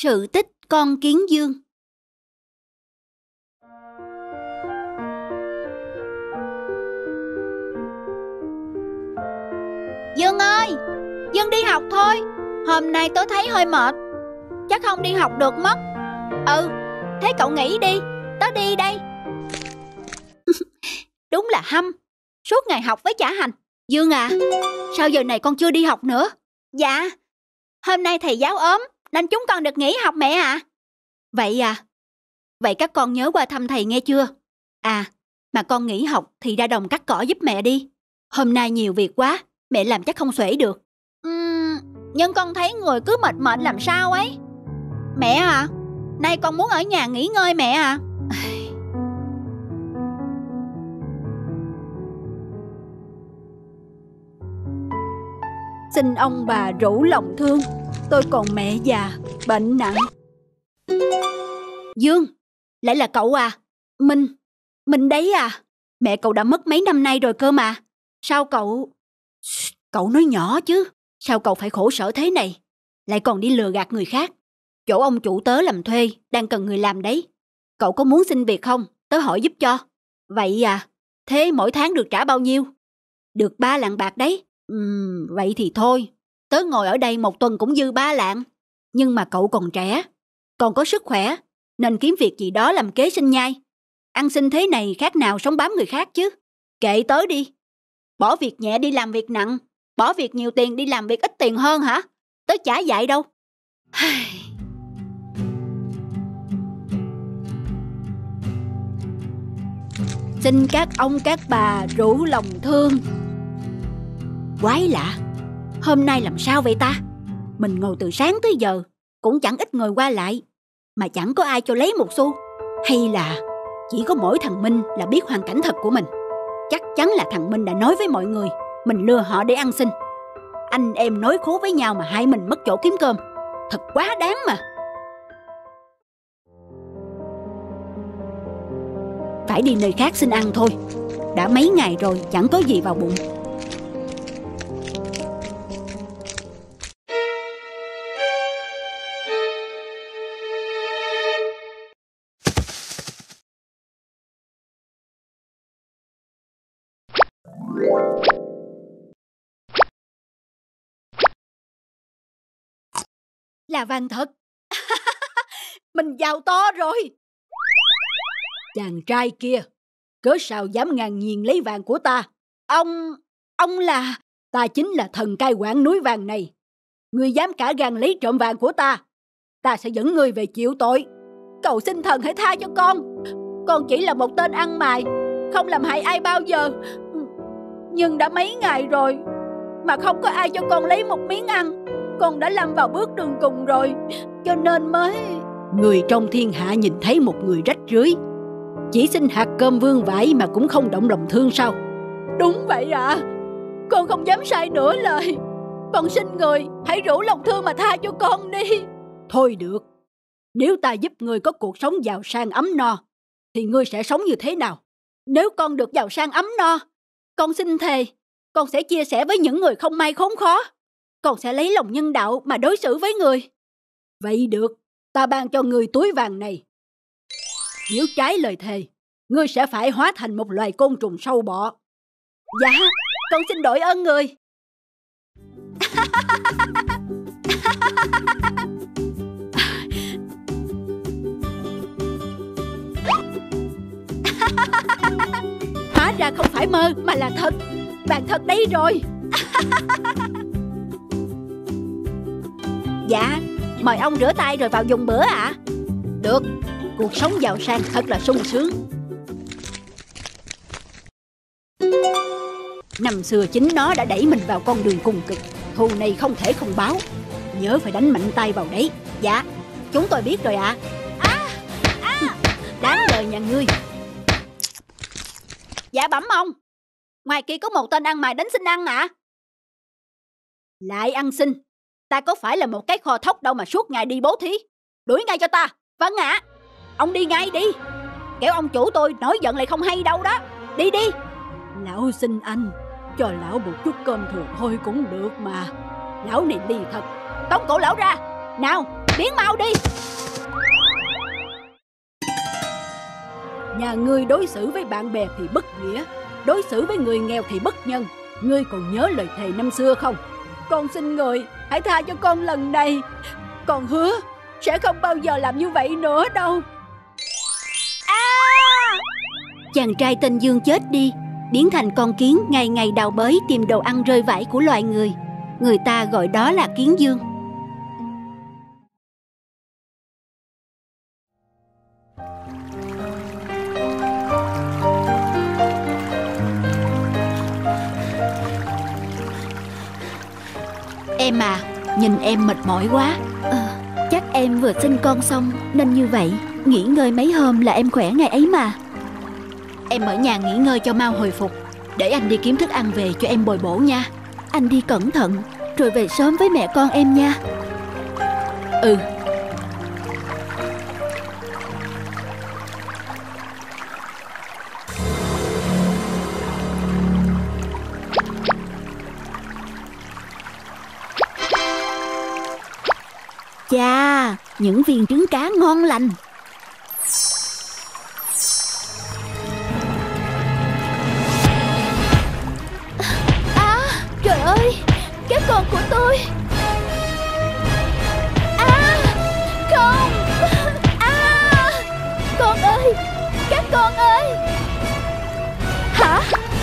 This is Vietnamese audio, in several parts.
Sự tích con kiến Dương. Dương ơi, Dương đi học thôi. Hôm nay tớ thấy hơi mệt, chắc không đi học được mất. Thế cậu nghỉ đi, tớ đi đây. Đúng là hâm, suốt ngày học với chả hành. Dương à, sao giờ này con chưa đi học nữa? Dạ, hôm nay thầy giáo ốm nên chúng con được nghỉ học mẹ ạ. Vậy à? Vậy các con nhớ qua thăm thầy nghe chưa? À, mà con nghỉ học thì ra đồng cắt cỏ giúp mẹ đi. Hôm nay nhiều việc quá, mẹ làm chắc không xuể được. Nhưng con thấy người cứ mệt mệt làm sao ấy. Mẹ à, nay con muốn ở nhà nghỉ ngơi mẹ à. Xin ông bà rủ lòng thương, tôi còn mẹ già, bệnh nặng. Dương, lại là cậu à? Mình đấy à? Mẹ cậu đã mất mấy năm nay rồi cơ mà. Sao cậu... Cậu nói nhỏ chứ. Sao cậu phải khổ sở thế này? Lại còn đi lừa gạt người khác. Chỗ ông chủ tớ làm thuê, đang cần người làm đấy. Cậu có muốn xin việc không? Tớ hỏi giúp cho. Vậy à? Thế mỗi tháng được trả bao nhiêu? Được 3 lạng bạc đấy. Vậy thì thôi. Tớ ngồi ở đây một tuần cũng dư 3 lạng. Nhưng mà cậu còn trẻ, còn có sức khỏe, nên kiếm việc gì đó làm kế sinh nhai. Ăn xin thế này khác nào sống bám người khác chứ. Kệ tớ đi. Bỏ việc nhẹ đi làm việc nặng, bỏ việc nhiều tiền đi làm việc ít tiền hơn hả? Tớ chả dạy đâu. Xin các ông các bà rủ lòng thương. Quái lạ, hôm nay làm sao vậy ta? Mình ngồi từ sáng tới giờ, cũng chẳng ít người qua lại, mà chẳng có ai cho lấy một xu. Hay là chỉ có mỗi thằng Minh là biết hoàn cảnh thật của mình. Chắc chắn là thằng Minh đã nói với mọi người mình lừa họ để ăn xin. Anh em nói khố với nhau mà hai mình mất chỗ kiếm cơm. Thật quá đáng mà. Phải đi nơi khác xin ăn thôi. Đã mấy ngày rồi chẳng có gì vào bụng. Là vàng thật. Mình giàu to rồi. Chàng trai kia, cớ sao dám ngang nhiên lấy vàng của ta? Ông là... Ta chính là thần cai quản núi vàng này. Ngươi dám cả gan lấy trộm vàng của ta sẽ dẫn ngươi về chịu tội. Cầu xin thần hãy tha cho con. Con chỉ là một tên ăn mày, không làm hại ai bao giờ. Nhưng đã mấy ngày rồi mà không có ai cho con lấy một miếng ăn. Con đã lâm vào bước đường cùng rồi, cho nên mới... Người trong thiên hạ nhìn thấy một người rách rưới, chỉ xin hạt cơm vương vãi mà cũng không động lòng thương sao? Đúng vậy ạ. Con không dám sai nửa lời. Con xin người hãy rủ lòng thương mà tha cho con đi. Thôi được. Nếu ta giúp người có cuộc sống giàu sang ấm no, thì ngươi sẽ sống như thế nào? Nếu con được giàu sang ấm no, con xin thề con sẽ chia sẻ với những người không may khốn khó. Con sẽ lấy lòng nhân đạo mà đối xử với người. Vậy được, ta ban cho ngươi túi vàng này. Nếu trái lời thề, ngươi sẽ phải hóa thành một loài côn trùng sâu bọ. Dạ, con xin đổi ơn người. Hóa ra không phải mơ mà là thật. Vàng thật đấy rồi. Dạ, mời ông rửa tay rồi vào dùng bữa ạ. Được, cuộc sống giàu sang thật là sung sướng. Năm xưa chính nó đã đẩy mình vào con đường cùng cực. Thù này không thể không báo. Nhớ phải đánh mạnh tay vào đấy. Dạ, chúng tôi biết rồi ạ. Đáng đời nhà ngươi. Dạ bẩm ông, ngoài kia có một tên ăn mày đến xin ăn ạ. Lại ăn xin? Ta có phải là một cái kho thóc đâu mà suốt ngày đi bố thí. Đuổi ngay cho ta. Vâng ạ. Ông đi ngay đi, kẻo ông chủ tôi nổi giận lại không hay đâu đó. Đi đi. Lão xin anh, cho lão một chút cơm thừa thôi cũng được mà. Lão này đi thật. Tống cổ lão ra. Nào. biến mau đi. Nhà ngươi đối xử với bạn bè thì bất nghĩa, đối xử với người nghèo thì bất nhân. Ngươi còn nhớ lời thề năm xưa không? Con xin người hãy tha cho con lần này. Con hứa sẽ không bao giờ làm như vậy nữa đâu. Chàng trai tên Dương chết đi, biến thành con kiến ngày ngày đào bới tìm đồ ăn rơi vãi của loài người. Người ta gọi đó là kiến dương. Em à, nhìn em mệt mỏi quá. Chắc em vừa sinh con xong nên như vậy. Nghỉ ngơi mấy hôm là em khỏe ngày ấy mà. Em ở nhà nghỉ ngơi cho mau hồi phục, để anh đi kiếm thức ăn về cho em bồi bổ nha. Anh đi cẩn thận, rồi về sớm với mẹ con em nha. Ừ. Chà, những viên trứng cá ngon lành. Trời ơi, các con của tôi. Không. Con ơi, các con ơi. Hả?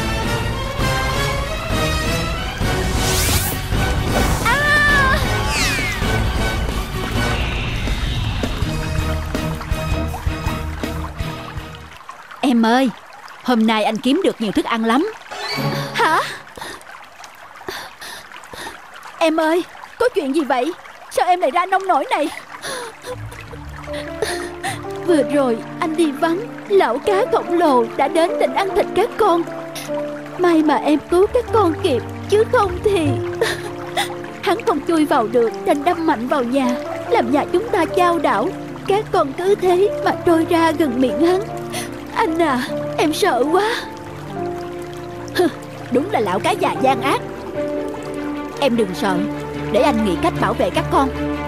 Em ơi, hôm nay anh kiếm được nhiều thức ăn lắm. Hả? Em ơi, có chuyện gì vậy? Sao em lại ra nông nổi này? Vừa rồi anh đi vắng, lão cá khổng lồ đã đến định ăn thịt các con. May mà em cứu các con kịp, chứ không thì hắn không chui vào được nên đâm mạnh vào nhà, làm nhà chúng ta chao đảo. Các con cứ thế mà trôi ra gần miệng hắn. Anh à, em sợ quá. Đúng là lão cá già gian ác. Em đừng sợ, để anh nghĩ cách bảo vệ các con.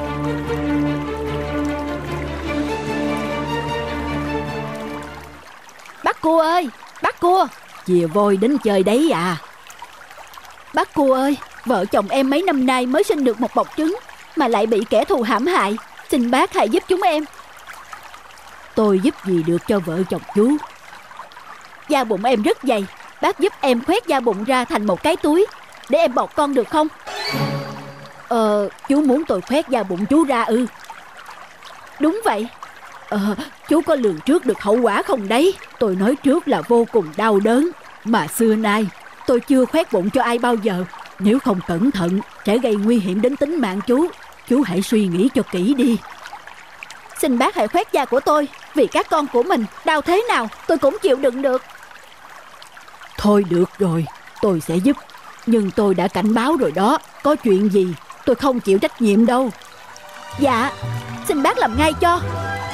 Bác cua ơi, bác cua. Chìa vôi đến chơi đấy à? Bác cua ơi, vợ chồng em mấy năm nay mới sinh được một bọc trứng mà lại bị kẻ thù hãm hại. Xin bác hãy giúp chúng em. Tôi giúp gì được cho vợ chồng chú? Da bụng em rất dày, bác giúp em khoét da bụng ra thành một cái túi để em bọc con được không? Chú muốn tôi khoét da bụng chú ra ư? Đúng vậy. Chú có lường trước được hậu quả không đấy? Tôi nói trước là vô cùng đau đớn. Mà xưa nay tôi chưa khoét bụng cho ai bao giờ. Nếu không cẩn thận sẽ gây nguy hiểm đến tính mạng chú. Chú hãy suy nghĩ cho kỹ đi. Xin bác hãy khoét da của tôi, vì các con của mình đau thế nào tôi cũng chịu đựng được. Thôi được rồi, tôi sẽ giúp. Nhưng tôi đã cảnh báo rồi đó. Có chuyện gì tôi không chịu trách nhiệm đâu. Dạ, xin bác làm ngay cho.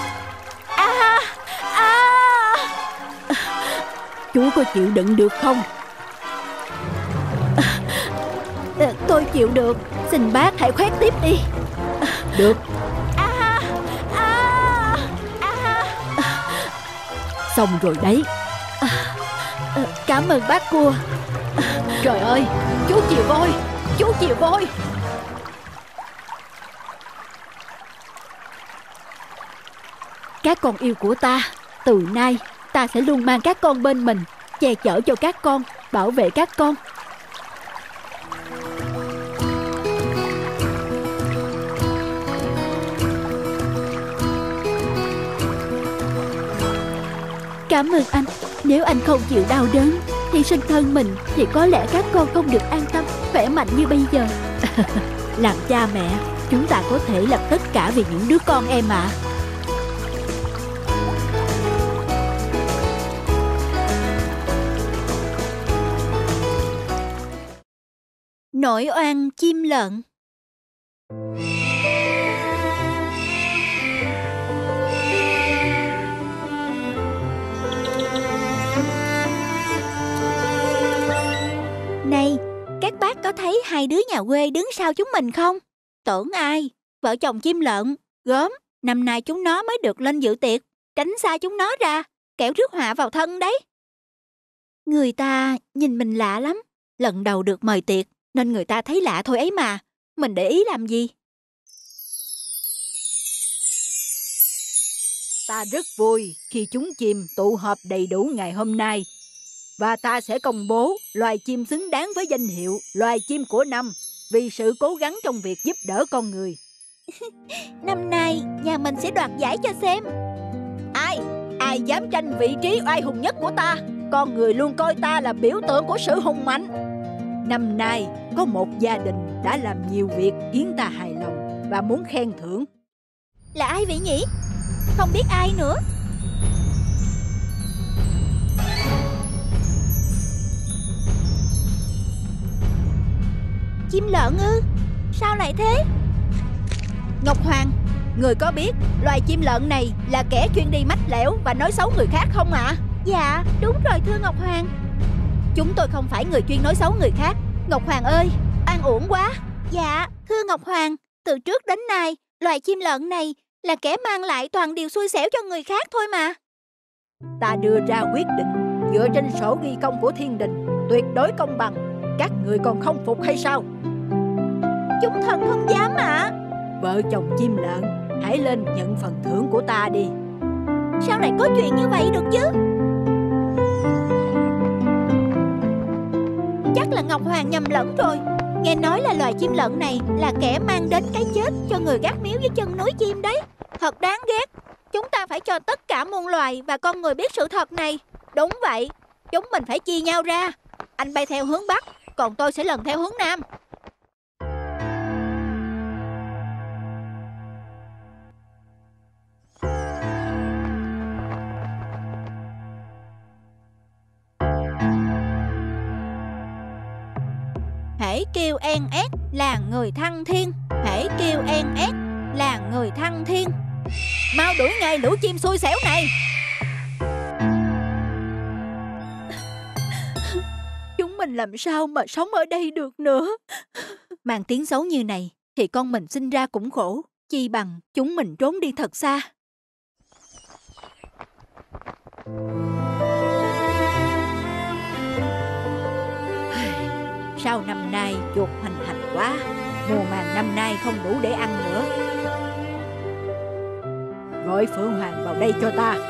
Chú có chịu đựng được không? Tôi chịu được. Xin bác hãy khoét tiếp đi. Được. Xong rồi đấy. Cảm ơn bác cua. Trời ơi, chú chịu vôi. Chú chịu vôi. Các con yêu của ta, từ nay ta sẽ luôn mang các con bên mình, che chở cho các con, bảo vệ các con. Cảm ơn anh. Nếu anh không chịu đau đớn, hy sinh thân mình, thì có lẽ các con không được an tâm, khỏe mạnh như bây giờ. Làm cha mẹ, chúng ta có thể làm tất cả vì những đứa con em ạ. Nỗi oan chim lợn. Này, các bác có thấy hai đứa nhà quê đứng sau chúng mình không? Tưởng ai? Vợ chồng chim lợn. Gớm, năm nay chúng nó mới được lên dự tiệc. Tránh xa chúng nó ra, kẻo rước họa vào thân đấy. Người ta nhìn mình lạ lắm. Lần đầu được mời tiệc nên người ta thấy lạ thôi ấy mà. Mình để ý làm gì? Ta rất vui khi chúng chim tụ họp đầy đủ ngày hôm nay. Và ta sẽ công bố loài chim xứng đáng với danh hiệu loài chim của năm vì sự cố gắng trong việc giúp đỡ con người. Năm nay nhà mình sẽ đoạt giải cho xem. Ai dám tranh vị trí oai hùng nhất của ta? Con người luôn coi ta là biểu tượng của sự hùng mạnh. Năm nay có một gia đình đã làm nhiều việc khiến ta hài lòng và muốn khen thưởng. Là ai vậy nhỉ? Không biết ai nữa. Chim lợn ư? Sao lại thế? Ngọc Hoàng, người có biết loài chim lợn này là kẻ chuyên đi mách lẻo và nói xấu người khác không ạ? Dạ, đúng rồi thưa Ngọc Hoàng. Chúng tôi không phải người chuyên nói xấu người khác. Ngọc Hoàng ơi, an uổng quá. Dạ, thưa Ngọc Hoàng, từ trước đến nay, loài chim lợn này là kẻ mang lại toàn điều xui xẻo cho người khác thôi mà. Ta đưa ra quyết định dựa trên sổ ghi công của thiên đình, tuyệt đối công bằng. Các người còn không phục hay sao? Chúng thần không dám ạ. Vợ chồng chim lợn, hãy lên nhận phần thưởng của ta đi. Sao lại có chuyện như vậy được chứ? Chắc là Ngọc Hoàng nhầm lẫn rồi. Nghe nói là loài chim lợn này là kẻ mang đến cái chết cho người gác miếu dưới chân núi chim đấy. Thật đáng ghét. Chúng ta phải cho tất cả muôn loài và con người biết sự thật này. Đúng vậy, chúng mình phải chia nhau ra. Anh bay theo hướng Bắc, còn tôi sẽ lần theo hướng Nam. Hễ kêu en ét là người thăng thiên. Hễ kêu en ét là người thăng thiên. Mau đuổi ngay lũ chim xui xẻo này. Chúng mình làm sao mà sống ở đây được nữa? Mang tiếng xấu như này thì con mình sinh ra cũng khổ. Chi bằng chúng mình trốn đi thật xa. Sao năm nay chuột hoành hành quá. Mùa màng năm nay không đủ để ăn nữa. Gọi Phượng Hoàng vào đây cho ta.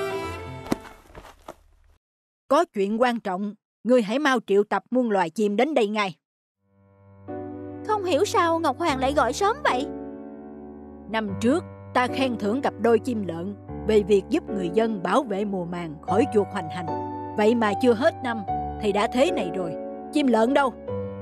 Có chuyện quan trọng. Ngươi hãy mau triệu tập muôn loài chim đến đây ngay. Không hiểu sao Ngọc Hoàng lại gọi sớm vậy. Năm trước ta khen thưởng cặp đôi chim lợn về việc giúp người dân bảo vệ mùa màng khỏi chuột hoành hành. Vậy mà chưa hết năm thì đã thế này rồi. Chim lợn đâu?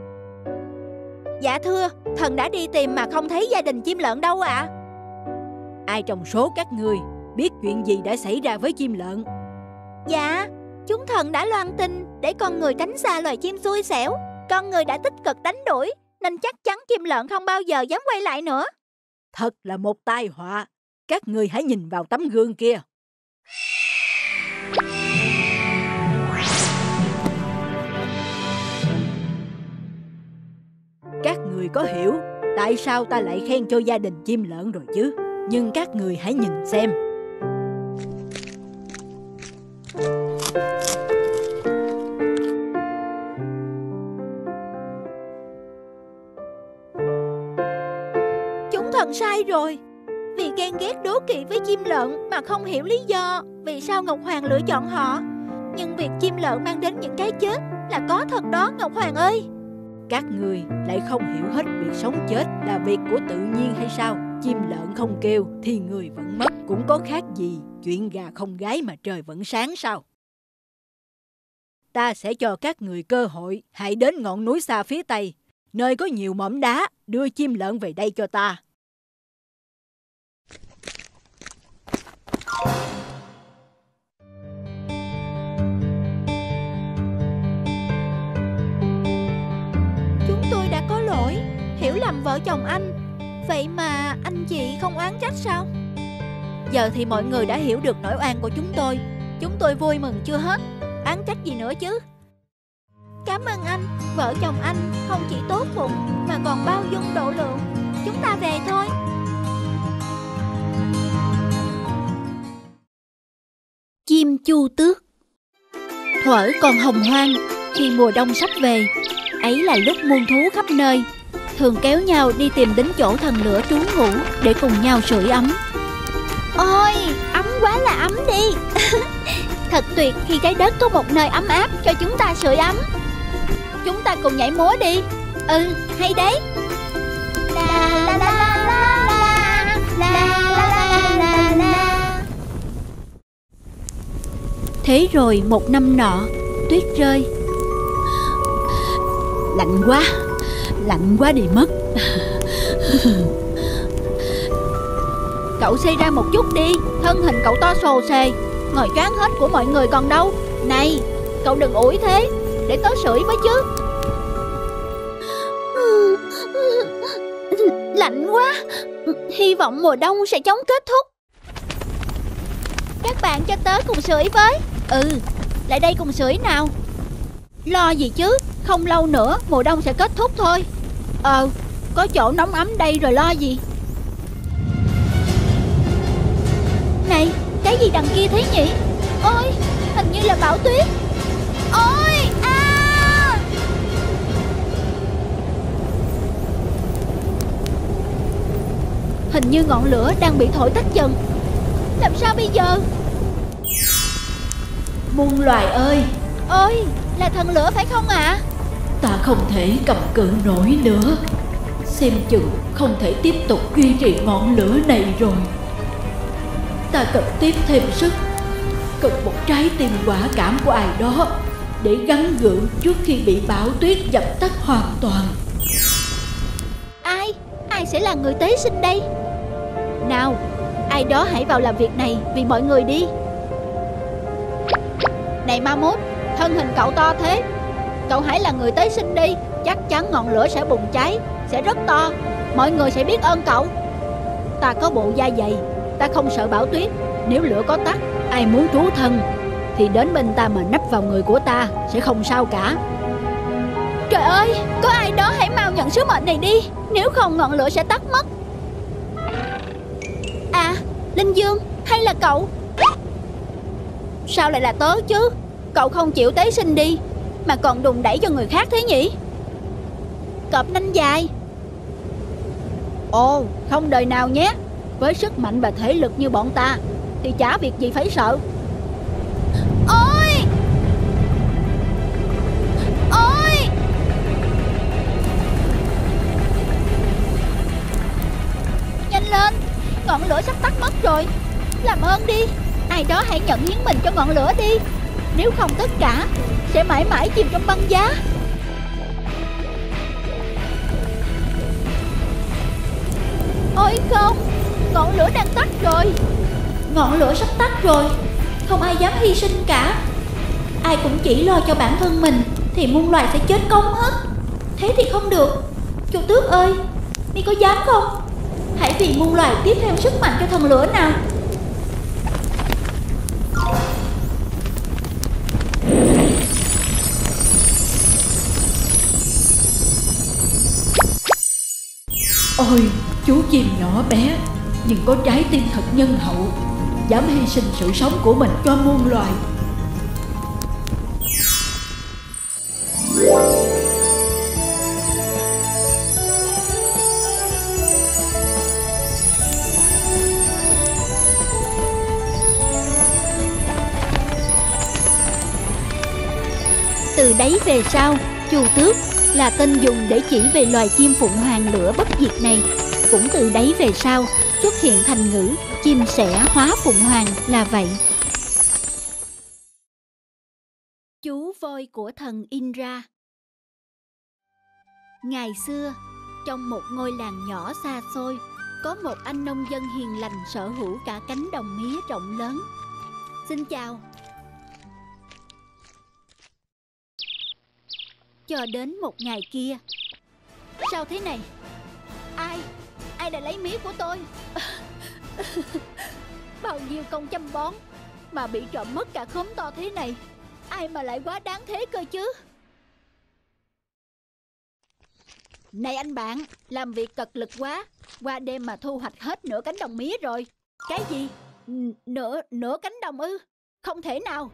Dạ thưa, thần đã đi tìm mà không thấy gia đình chim lợn đâu ạ. Ai trong số các ngươi biết chuyện gì đã xảy ra với chim lợn? Dạ, chúng thần đã loan tin để con người tránh xa loài chim xui xẻo. Con người đã tích cực đánh đuổi nên chắc chắn chim lợn không bao giờ dám quay lại nữa. Thật là một tai họa. Các ngươi hãy nhìn vào tấm gương kia. Các người có hiểu tại sao ta lại khen cho gia đình chim lợn rồi chứ? Nhưng các người hãy nhìn xem. Chúng thần sai rồi. Vì ghen ghét đố kỵ với chim lợn mà không hiểu lý do vì sao Ngọc Hoàng lựa chọn họ. Nhưng việc chim lợn mang đến những cái chết là có thật đó Ngọc Hoàng ơi. Các người lại không hiểu hết việc sống chết là việc của tự nhiên hay sao? Chim lợn không kêu thì người vẫn mất. Cũng có khác gì chuyện gà không gáy mà trời vẫn sáng sao? Ta sẽ cho các người cơ hội. Hãy đến ngọn núi xa phía tây, nơi có nhiều mỏm đá, đưa chim lợn về đây cho ta. Chúng tôi đã có lỗi, hiểu lầm vợ chồng anh. Vậy mà anh chị không oán trách sao? Giờ thì mọi người đã hiểu được nỗi oan của chúng tôi. Chúng tôi vui mừng chưa hết. Oán trách gì nữa chứ? Cảm ơn anh. Vợ chồng anh không chỉ tốt bụng mà còn bao dung độ lượng. Chúng ta về thôi. chim chu tước. Thuở còn hồng hoang, khi mùa đông sắp về, ấy là lúc muôn thú khắp nơi thường kéo nhau đi tìm đến chỗ thần lửa trú ngụ để cùng nhau sưởi ấm. Ôi, ấm quá là ấm đi. Thật tuyệt khi trái đất có một nơi ấm áp cho chúng ta sưởi ấm. Chúng ta cùng nhảy múa đi. Ừ, hay đấy. La la la la la la la la la. Thế rồi một năm nọ, tuyết rơi. Lạnh quá đi mất. Cậu xây ra một chút đi, thân hình cậu to xồ xề, ngồi choáng hết của mọi người còn đâu. Này, cậu đừng ủi thế, để tớ sưởi với chứ. Lạnh quá, hy vọng mùa đông sẽ chóng kết thúc. Các bạn cho tớ cùng sưởi với. Ừ, lại đây cùng sưởi nào. Lo gì chứ, không lâu nữa mùa đông sẽ kết thúc thôi. Có chỗ nóng ấm đây rồi lo gì. Này, cái gì đằng kia thế nhỉ? Ôi, hình như là bão tuyết. Ôi, à! Hình như ngọn lửa đang bị thổi tắt dần. Làm sao bây giờ? Muôn loài ơi! Ôi, là thần lửa phải không ạ? Ta không thể cầm cự nổi nữa. Xem chừng không thể tiếp tục duy trì ngọn lửa này rồi. Ta cần tiếp thêm sức, cần một trái tim quả cảm của ai đó để gắng gượng trước khi bị bão tuyết dập tắt hoàn toàn. Ai sẽ là người tế sinh đây? Nào, ai đó hãy vào làm việc này vì mọi người đi. Này Ma Mút, thân hình cậu to thế, cậu hãy là người tế sinh đi. Chắc chắn ngọn lửa sẽ bùng cháy, sẽ rất to. Mọi người sẽ biết ơn cậu. Ta có bộ da dày, ta không sợ bão tuyết. Nếu lửa có tắt, ai muốn trú thân thì đến bên ta mà nấp vào người của ta, sẽ không sao cả. Trời ơi, có ai đó hãy mau nhận sứ mệnh này đi, nếu không ngọn lửa sẽ tắt mất. À, Linh Dương, hay là cậu? Sao lại là tớ chứ? Cậu không chịu tế sinh đi mà còn đùn đẩy cho người khác thế nhỉ? Cọp nanh dài. Ồ, không đời nào nhé. Với sức mạnh và thể lực như bọn ta thì chả việc gì phải sợ. Ôi! Ôi! Nhanh lên, ngọn lửa sắp tắt mất rồi. Làm ơn đi, ai đó hãy nhận hiến mình cho ngọn lửa đi. Nếu không tất cả sẽ mãi mãi chìm trong băng giá. Ôi không, ngọn lửa đang tắt rồi. Ngọn lửa sắp tắt rồi, không ai dám hy sinh cả. Ai cũng chỉ lo cho bản thân mình thì muôn loài sẽ chết công hết. Thế thì không được. Chu Tước ơi, mi có dám không? Hãy vì muôn loài tiếp thêm sức mạnh cho thần lửa nào. Ôi, chú chim nhỏ bé nhưng có trái tim thật nhân hậu, dám hy sinh sự sống của mình cho muôn loài. Từ đấy về sau, Chu Tước là tên dùng để chỉ về loài chim phụng hoàng lửa bất diệt này. Cũng từ đấy về sau xuất hiện thành ngữ chim sẻ hóa phụng hoàng là vậy. Chú voi của thần Indra. Ngày xưa, trong một ngôi làng nhỏ xa xôi, có một anh nông dân hiền lành sở hữu cả cánh đồng mía rộng lớn. Xin chào. Cho đến một ngày kia. Sao thế này? Ai đã lấy mía của tôi? Bao nhiêu công chăm bón mà bị trộm mất cả khóm to thế này. Ai mà lại quá đáng thế cơ chứ? Này anh bạn, làm việc cật lực quá. Qua đêm mà thu hoạch hết nửa cánh đồng mía rồi. Cái gì? Nửa cánh đồng ư? Không thể nào.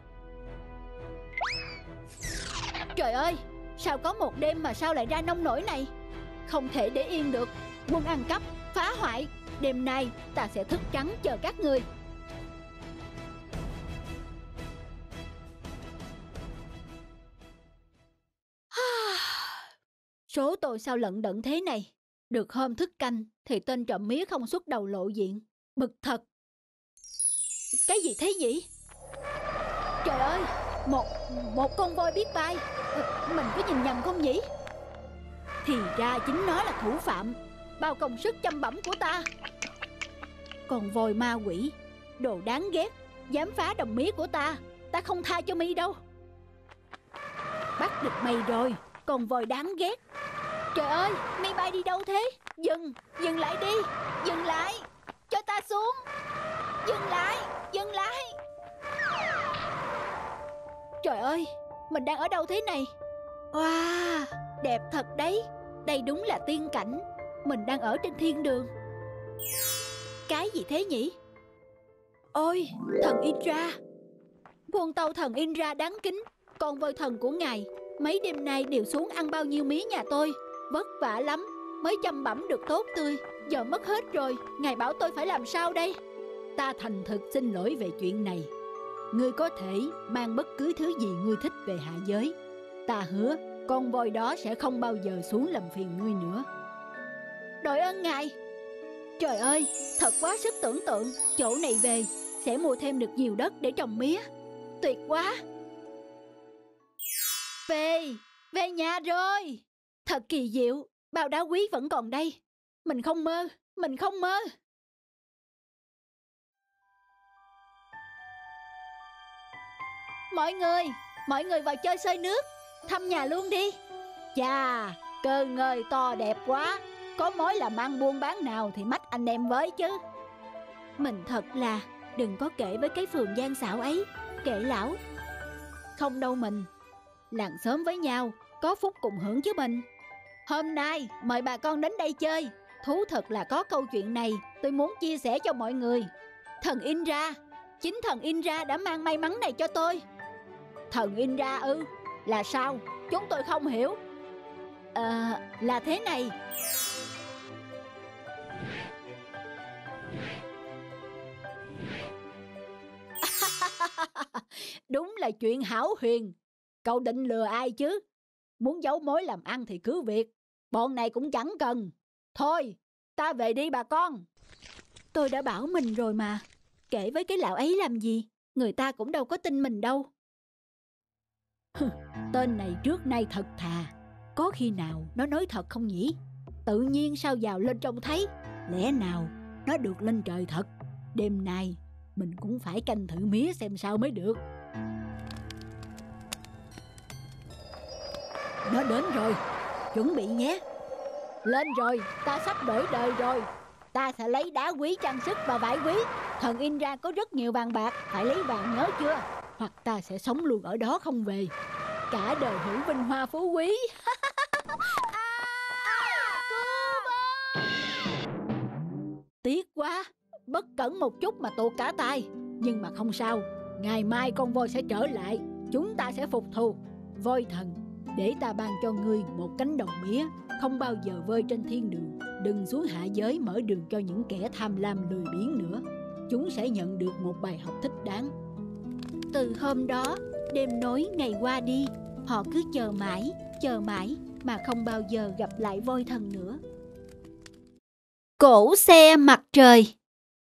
Trời ơi, sao có một đêm mà sao lại ra nông nổi này? Không thể để yên được. Quân ăn cắp, phá hoại. Đêm nay ta sẽ thức trắng chờ các ngươi. Số tôi sao lận đận thế này? Được hôm thức canh thì tên trộm mía không xuất đầu lộ diện. Bực thật. Cái gì thế nhỉ? Trời ơi, một con voi biết bay. Mình có nhìn nhầm không nhỉ? Thì ra chính nó là thủ phạm, bao công sức chăm bẩm của ta. Con voi ma quỷ, đồ đáng ghét, dám phá đồng mía của ta. Ta không tha cho mi đâu. Bắt được mày rồi, con voi đáng ghét. Trời ơi, mi bay đi đâu thế? Dừng lại đi. Dừng lại, cho ta xuống. Dừng lại. Trời ơi, mình đang ở đâu thế này? Wow, đẹp thật đấy. Đây đúng là tiên cảnh. Mình đang ở trên thiên đường. Cái gì thế nhỉ? Ôi, thần Indra. Quân tâu thần Indra đáng kính, con voi thần của ngài mấy đêm nay đều xuống ăn bao nhiêu mía nhà tôi. Vất vả lắm mới chăm bẵm được tốt tươi. Giờ mất hết rồi, ngài bảo tôi phải làm sao đây? Ta thành thực xin lỗi về chuyện này. Ngươi có thể mang bất cứ thứ gì ngươi thích về hạ giới. Ta hứa con voi đó sẽ không bao giờ xuống làm phiền ngươi nữa. Đội ơn ngài. Trời ơi, thật quá sức tưởng tượng. Chỗ này về sẽ mua thêm được nhiều đất để trồng mía. Tuyệt quá. Về nhà rồi. Thật kỳ diệu, bao đá quý vẫn còn đây. Mình không mơ. Mọi người vào chơi xơi nước, thăm nhà luôn đi. Chà, cơ ngơi to đẹp quá. Có mối làm ăn buôn bán nào thì mách anh em với chứ. Mình thật là đừng có kể với cái phường gian xảo ấy. Kệ lão. Không đâu mình. Làng xóm với nhau, có phúc cùng hưởng chứ mình. Hôm nay mời bà con đến đây chơi. Thú thật là có câu chuyện này tôi muốn chia sẻ cho mọi người. Thần Indra, chính thần Indra đã mang may mắn này cho tôi. Thần Indra ư? Là sao? Chúng tôi không hiểu. Là thế này. Đúng là chuyện hão huyền. Cậu định lừa ai chứ? Muốn giấu mối làm ăn thì cứ việc. Bọn này cũng chẳng cần. Thôi, ta về đi bà con. Tôi đã bảo mình rồi mà. Kể với cái lão ấy làm gì? Người ta cũng đâu có tin mình đâu. Tên này trước nay thật thà. Có khi nào nó nói thật không nhỉ? Tự nhiên sao vào lên trông thấy. Lẽ nào nó được lên trời thật? Đêm nay mình cũng phải canh thử mía xem sao mới được. Nó đến rồi, chuẩn bị nhé. Lên rồi, ta sắp đổi đời rồi. Ta sẽ lấy đá quý trang sức và vải quý. Thần Indra có rất nhiều vàng bạc, phải lấy vàng nhớ chưa? Hoặc ta sẽ sống luôn ở đó không về. Cả đời hưởng vinh hoa phú quý. Tiếc quá, bất cẩn một chút mà tuột cả tay. Nhưng mà không sao, ngày mai con voi sẽ trở lại. Chúng ta sẽ phục thù. Voi thần, để ta ban cho ngươi một cánh đồng mía, không bao giờ vơi trên thiên đường. Đừng xuống hạ giới mở đường cho những kẻ tham lam lười biếng nữa. Chúng sẽ nhận được một bài học thích đáng. Từ hôm đó, đêm nối ngày qua đi. Họ cứ chờ mãi mà không bao giờ gặp lại voi thần nữa. Cỗ xe mặt trời.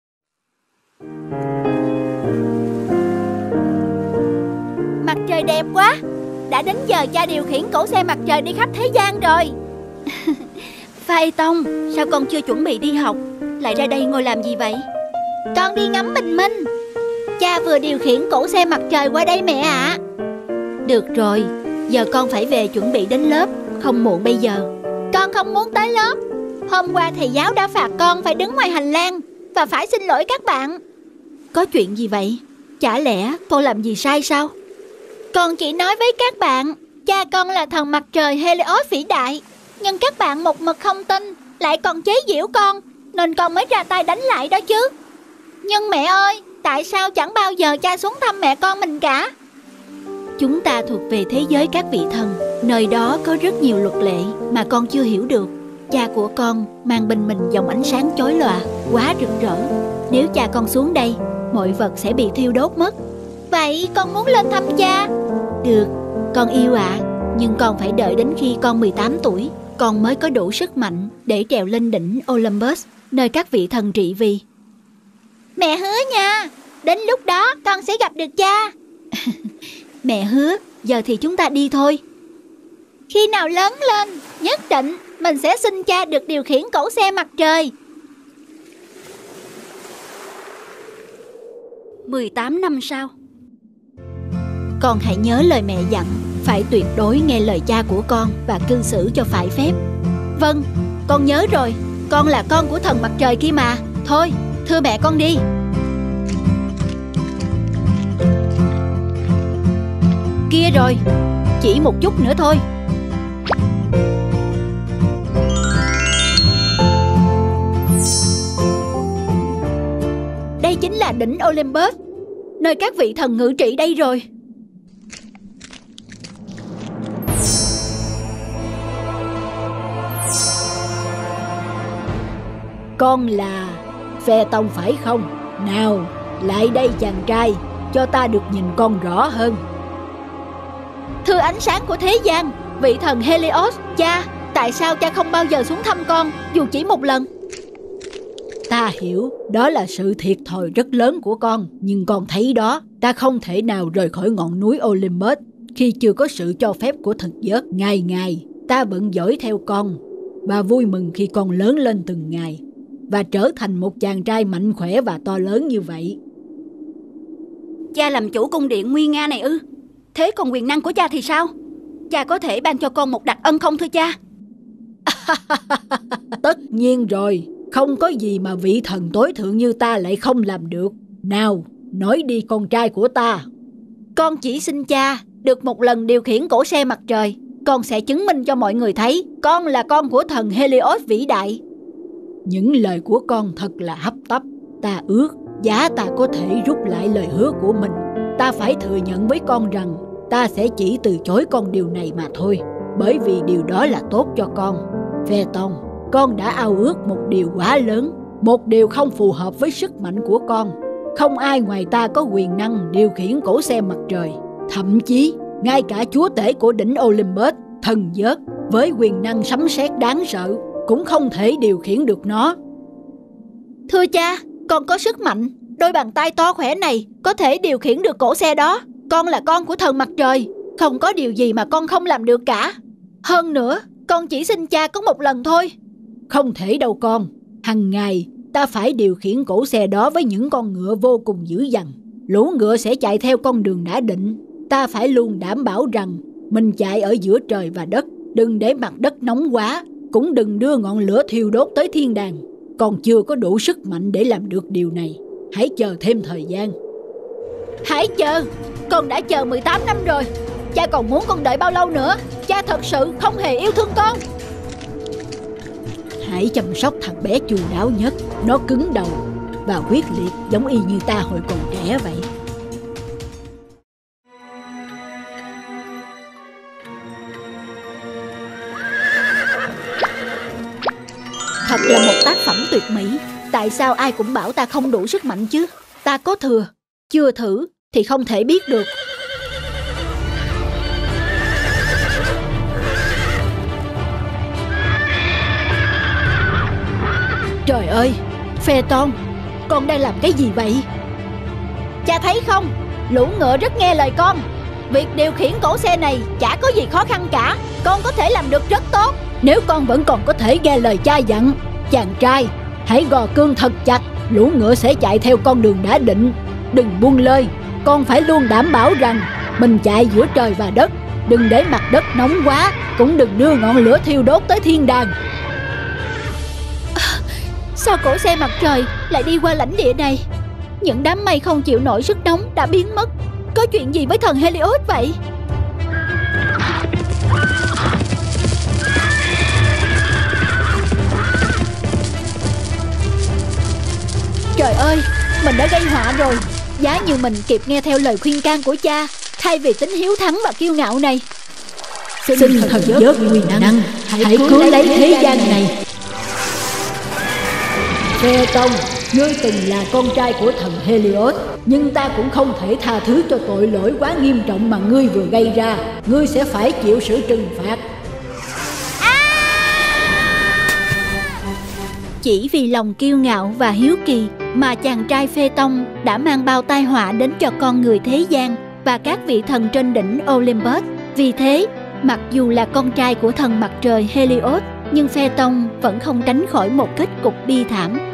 Mặt trời đẹp quá. Đã đến giờ cha điều khiển cỗ xe mặt trời đi khắp thế gian rồi. Phai Tông, sao con chưa chuẩn bị đi học, lại ra đây ngồi làm gì vậy? Con đi ngắm bình minh. Cha vừa điều khiển cỗ xe mặt trời qua đây mẹ ạ. Được rồi, giờ con phải về chuẩn bị đến lớp, không muộn bây giờ. Con không muốn tới lớp. Hôm qua thầy giáo đã phạt con phải đứng ngoài hành lang và phải xin lỗi các bạn. Có chuyện gì vậy? Chả lẽ con làm gì sai sao? Con chỉ nói với các bạn cha con là thần mặt trời Helios vĩ đại. Nhưng các bạn một mực không tin, lại còn chế giễu con, nên con mới ra tay đánh lại đó chứ. Nhưng mẹ ơi, Tại sao chẳng bao giờ cha xuống thăm mẹ con mình cả? Chúng ta thuộc về thế giới các vị thần. Nơi đó có rất nhiều luật lệ mà con chưa hiểu được. Cha của con mang bên mình dòng ánh sáng chói lòa, quá rực rỡ. Nếu cha con xuống đây, mọi vật sẽ bị thiêu đốt mất. Vậy con muốn lên thăm cha. Được, con yêu ạ. Nhưng con phải đợi đến khi con 18 tuổi, con mới có đủ sức mạnh để trèo lên đỉnh Olympus, nơi các vị thần trị vì. Mẹ hứa nha, đến lúc đó con sẽ gặp được cha. Mẹ hứa, giờ thì chúng ta đi thôi. Khi nào lớn lên, nhất định mình sẽ xin cha được điều khiển cỗ xe mặt trời. 18 năm sau. Con hãy nhớ lời mẹ dặn, phải tuyệt đối nghe lời cha của con và cư xử cho phải phép. Vâng, con nhớ rồi, con là con của thần mặt trời kia mà. Thôi, thưa mẹ con đi. Kia rồi, chỉ một chút nữa thôi. Đây chính là đỉnh Olympus, nơi các vị thần ngự trị đây rồi. Con là Phaeton phải không? Nào, lại đây chàng trai, cho ta được nhìn con rõ hơn. Thưa ánh sáng của thế gian, vị thần Helios, cha, tại sao cha không bao giờ xuống thăm con, dù chỉ một lần? Ta hiểu, đó là sự thiệt thòi rất lớn của con. Nhưng con thấy đó, ta không thể nào rời khỏi ngọn núi Olympus khi chưa có sự cho phép của thực giớt. Ngày ngày, ta vẫn dõi theo con và vui mừng khi con lớn lên từng ngày và trở thành một chàng trai mạnh khỏe và to lớn như vậy. Cha làm chủ cung điện nguy nga này ư? Thế còn quyền năng của cha thì sao? Cha có thể ban cho con một đặc ân không thưa cha? Tất nhiên rồi, không có gì mà vị thần tối thượng như ta lại không làm được. Nào, nói đi con trai của ta. Con chỉ xin cha được một lần điều khiển cỗ xe mặt trời. Con sẽ chứng minh cho mọi người thấy con là con của thần Helios vĩ đại. Những lời của con thật là hấp tấp. Ta ước giá ta có thể rút lại lời hứa của mình. Ta phải thừa nhận với con rằng ta sẽ chỉ từ chối con điều này mà thôi, bởi vì điều đó là tốt cho con. Phaeton, con đã ao ước một điều quá lớn, một điều không phù hợp với sức mạnh của con. Không ai ngoài ta có quyền năng điều khiển cỗ xe mặt trời. Thậm chí, ngay cả chúa tể của đỉnh Olympus, thần Zeus, với quyền năng sấm sét đáng sợ, cũng không thể điều khiển được nó. Thưa cha, con có sức mạnh. Đôi bàn tay to khỏe này có thể điều khiển được cỗ xe đó. Con là con của thần mặt trời, không có điều gì mà con không làm được cả. Hơn nữa, con chỉ xin cha có một lần thôi. Không thể đâu con. Hằng ngày ta phải điều khiển cỗ xe đó với những con ngựa vô cùng dữ dằn. Lũ ngựa sẽ chạy theo con đường đã định. Ta phải luôn đảm bảo rằng mình chạy ở giữa trời và đất. Đừng để mặt đất nóng quá, cũng đừng đưa ngọn lửa thiêu đốt tới thiên đàng. Con chưa có đủ sức mạnh để làm được điều này. Hãy chờ thêm thời gian. Hãy chờ. Con đã chờ 18 năm rồi. Cha còn muốn con đợi bao lâu nữa? Cha thật sự không hề yêu thương con. Hãy chăm sóc thằng bé chu đáo nhất. Nó cứng đầu và quyết liệt giống y như ta hồi còn trẻ vậy. Thật là một tác phẩm tuyệt mỹ. Tại sao ai cũng bảo ta không đủ sức mạnh chứ? Ta có thừa. Chưa thử thì không thể biết được. Trời ơi, Phaeton, con đang làm cái gì vậy? Cha thấy không? Lũ ngựa rất nghe lời con. Việc điều khiển cỗ xe này chả có gì khó khăn cả. Con có thể làm được rất tốt. Nếu con vẫn còn có thể nghe lời cha dặn, chàng trai, hãy gò cương thật chặt. Lũ ngựa sẽ chạy theo con đường đã định. Đừng buông lơi. Con phải luôn đảm bảo rằng mình chạy giữa trời và đất. Đừng để mặt đất nóng quá, cũng đừng đưa ngọn lửa thiêu đốt tới thiên đàng. Sao cỗ xe mặt trời lại đi qua lãnh địa này? Những đám mây không chịu nổi sức nóng đã biến mất. Có chuyện gì với thần Helios vậy? Trời ơi, Mình đã gây họa rồi. Giá như mình kịp nghe theo lời khuyên can của cha, thay vì tính hiếu thắng và kiêu ngạo này. Xin thần giớt quyền năng, hãy cứu lấy thế gian này. Phaeton, ngươi từng là con trai của thần Helios, nhưng ta cũng không thể tha thứ cho tội lỗi quá nghiêm trọng mà ngươi vừa gây ra. Ngươi sẽ phải chịu sự trừng phạt. Chỉ vì lòng kiêu ngạo và hiếu kỳ mà chàng trai Phaeton đã mang bao tai họa đến cho con người thế gian và các vị thần trên đỉnh Olympus. Vì thế, mặc dù là con trai của thần mặt trời Helios, nhưng Phaeton vẫn không tránh khỏi một kết cục bi thảm.